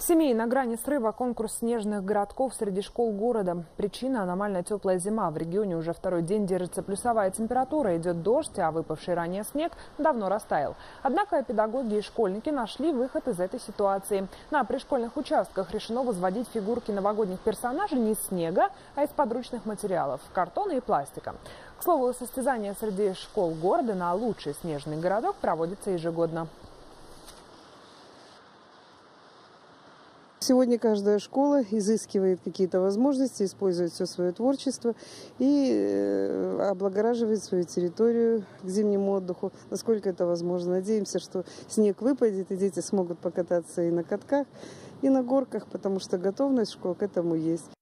Семей на грани срыва конкурс снежных городков среди школ города. Причина – аномально теплая зима. В регионе уже второй день держится плюсовая температура, идет дождь, а выпавший ранее снег давно растаял. Однако педагоги и школьники нашли выход из этой ситуации. На пришкольных участках решено возводить фигурки новогодних персонажей не из снега, а из подручных материалов – картона и пластика. К слову, состязания среди школ города на лучший снежный городок проводятся ежегодно. Сегодня каждая школа изыскивает какие-то возможности, использует все свое творчество и облагораживает свою территорию к зимнему отдыху, насколько это возможно. Надеемся, что снег выпадет, и дети смогут покататься и на катках, и на горках, потому что готовность школ к этому есть.